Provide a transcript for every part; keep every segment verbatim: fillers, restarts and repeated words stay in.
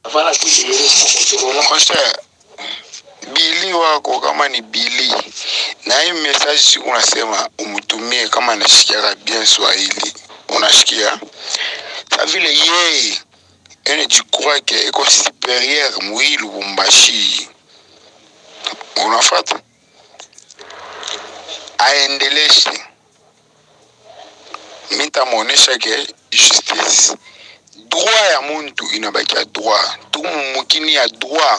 Afala kujiri mmoja Kosa Bili wako kama ni Bili. Na hii message unasema umutumie kama anasikia bien Swahili. Unasikia? Sa vile yeye ene jikura ke eko superieur mwili Lubumbashi. Unafuata? Aendeleshe. Mita muonesha ke justice. Droit ya muntu inabaki ya droit. Tumu mukini ya droit.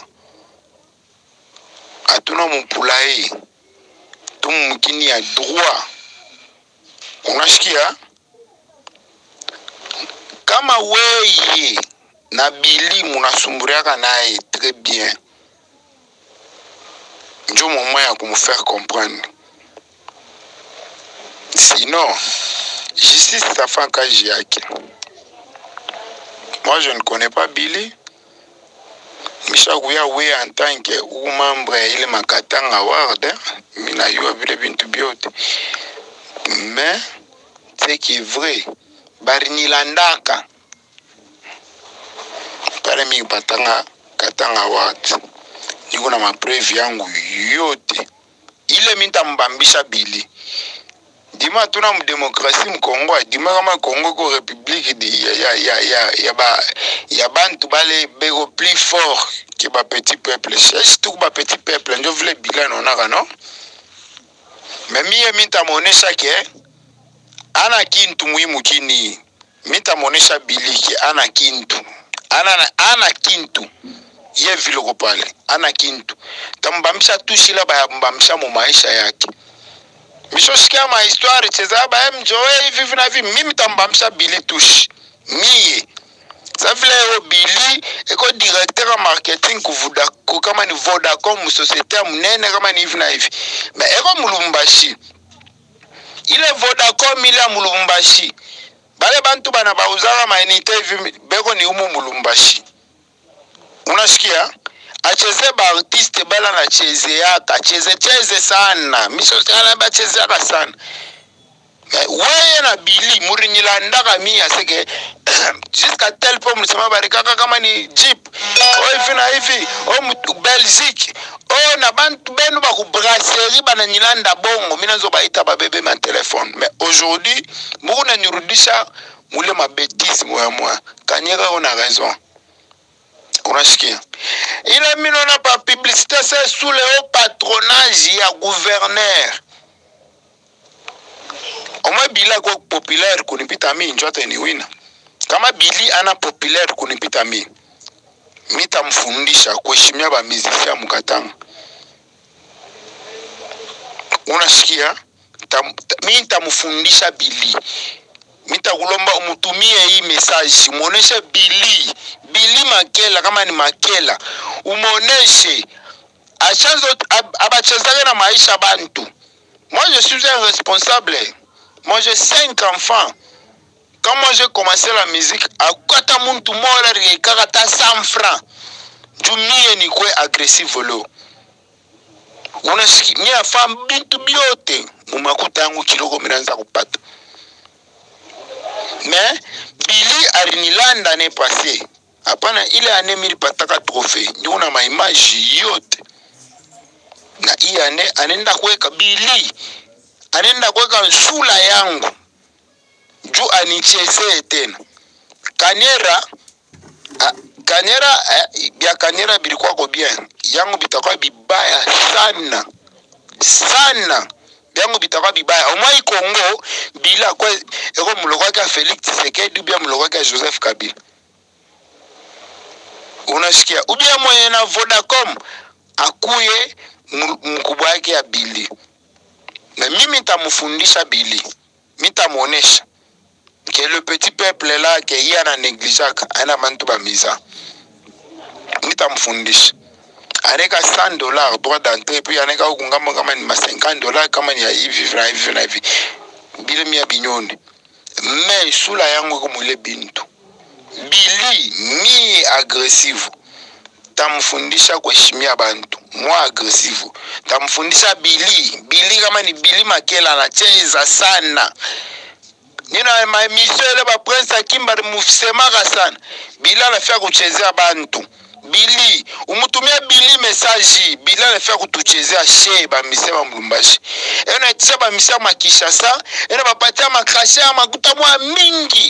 Atuna mpulae. Tumu mukini ya droit. Unasikia? Kama weye na Bili munasumburiaka nae très bien. Njo moment ya kumfaire comprendre. Sinon, justice ça fait un cas yake. Moi je ne connais pas Bili. Misha kuya we en tant que ou membre ile makatanga ward, mina yo vile bintu biote. Mais c'est qui est vrai. Barinilandaka. Pale mi patanga katanga ward. Niko na maprevi yangu yote. Ile minta mbambisha Bili. Dima tuna mdemokrasi mkongo, dima kama Congo ko république di ya ya ya ya ya ba ya bantu bale bego plus fort que ba petit peuple. C'est tout ba petit peuple, ndio vile Bila nonaka no. Mais mie minta monesha ke ana kintu muhimu kini. Minta monesha Bili ke ana kintu. Ana ana kintu. Ye vile ko pale. Ana kintu. Tambamisha tushila ba mbamisha mu maisha yake. Misosikia ma histoire cheza ba mjoe hivi na hivi mimi tambamsha Bili touche. Mie. Ça vile Bili eko directeur marketing ku Vodacom kama ni Vodacom société mnene kama ni hivi na hivi. Mais eko Mulumbashi. Ile Vodacom ile Mulumbashi. Bale bantu bana bauzara mainite hivi beko ni umu Mulumbashi. Unasikia? Acheze ba artiste bala na cheze yaka cheze cheze sana miso sana ba cheze yaka sana weye na Bili muri nilandaka mia seke jusqu'à tel point msema barikaka kama ni jeep o hivi na hivi o Belgique o na bantu benu ba ku brasserie bana nilanda bongo mina nzo baita ba bebe ma téléphone. Mais aujourd'hui muna nirudisha mule ma bêtise moi moi Kanyera on a raison. Unasikia? Ile minona pa publicité c'est sous le haut patronage ya gouverneur. Oma Bila kwa populaire kunipita mimi njote ni wina. Kama Bili ana populaire kunipita mimi. Mita mfundisha kuheshimia ba musicien mukatanga. Unasikia? Mimi nitamfundisha Bili. Mita kulomba umutumie hii message, muoneshe Bili, Bili Makela kama ni Makela, umuoneshe achanzo abachezake na maisha bantu. Moi je suis un responsable. Moi j'ai cinq enfants. Quand moi j'ai commencé la musique, à kota muntu mola rikaka ta cent francs. Jumie ni kwe agressive lo. Unasikia mia fam bintu biote, mumakuta yangu kiloko miranza kupata. Mais Bili arinilanda ne passé. Apana ile ane mili pataka trophée. Ndio na maimage yote. Na hii ane anenda kuweka Bili. Anenda kuweka nsula yangu. Juu anichezee tena. Kanyera a, Kanyera ya Kanyera bilikuwa ko bien. Yangu bitakuwa bibaya sana. Sana. Yango bitaka bibaya omai Congo Bila kwa eko muloko ka Felix Tshisekedi bia muloko ka Joseph Kabila. Unasikia ubia mwenye na Vodacom akuye mkubwa yake ya Bili. Na mimi nitamfundisha Bili. Nitamuonesha que le petit peuple là que y a na négligaka ana bantu ba miza. Nitamfundisha. Aneka cent dollars droit d'entrée puis aneka ukungama kama ni ma cinquante dollars kama ni ya hivi vra hivi na hivi bila mia binyoni. Mais sula yangu kumule bintu Bili mi agressive tamfundisha kuheshimia bantu mwa agressive tamfundisha Bili Bili kama ni Bili Makela anacheza sana nina maemission ile ba Prince Akimba mufisemaka sana bila anafia kuchezea bantu Bili umutumia Bili message bila anafia kutuchezea she ba misema Mulumbashi ena itisha ba misema Kishasa ena bapatia makasha makuta mwa mingi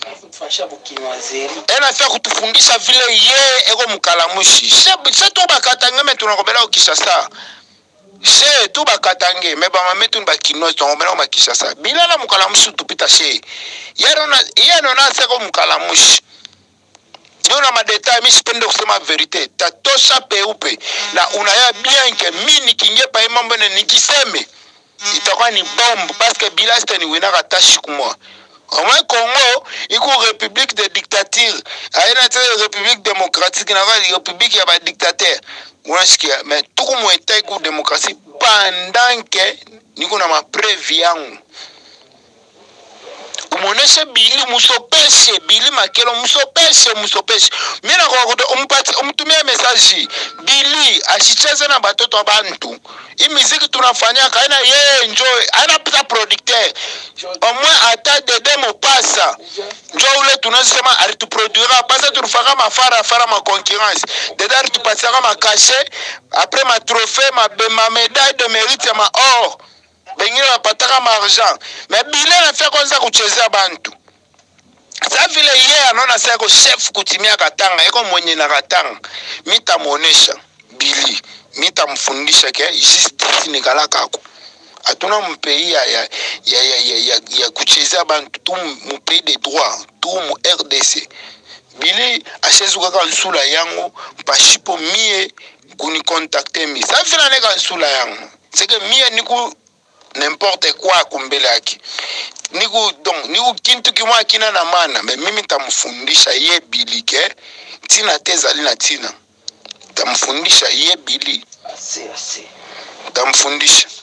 ena fia kutufundisha vile ye ego mukalamushi she tu bakatange me tunakobela Kishasa she tu bakatange me ba mametu ba kino tunakobela ma Kishasa bila la mukalamushi tupita she yero na yero na seko mukalamushi Nona madeta mi sipende kusema verite tatosha peupe na unaya bien que mini kinge pa mambo ne nikiseme itakuwa ni bombe parce que bila c'était ni wina katashi kumwa au moins Congo iko république de dictature aina te république démocratique na va république ya ba dictateur unasikia mais tuko mweta iko démocratie pendant que niko na ma preuve yangu Umuoneshe Bili musopeshe Bili Makelo musopeshe musopeshe mina kwa umpati umtumia message Bili ashicheze na batoto abantu hii muziki tunafanya kaina yeye enjoy ana pita producteur au moins ata de demo passa njoo ule tunasema alituproduira passa tulifaka mafara fara ma concurrence dedans tupasaka ma cachet après ma trophée ma ma médaille de mérite ma or bengine bapataka ma argent mais Bili na fia kwanza kuchezea bantu sa vile ye anona seko chef kutimia katanga eko mwenye na katanga mita muonesha Bili mita mfundisha ke justice ni kalakako atuna mpei ya ya ya ya ya, ya, ya kuchezea bantu tu mpei de droit tu mu R D C Bili ashezuka ka nsula yangu pashipo mie kuni contacter mi sa vile neka nsula yangu seke mie niku n'importe quoi kumbele yake niku donc niku kintu kimwa kina na maana me mimi tamfundisha ye Bili ke tina tezali na tina tamfundisha ye Bili Asi asi tamfundisha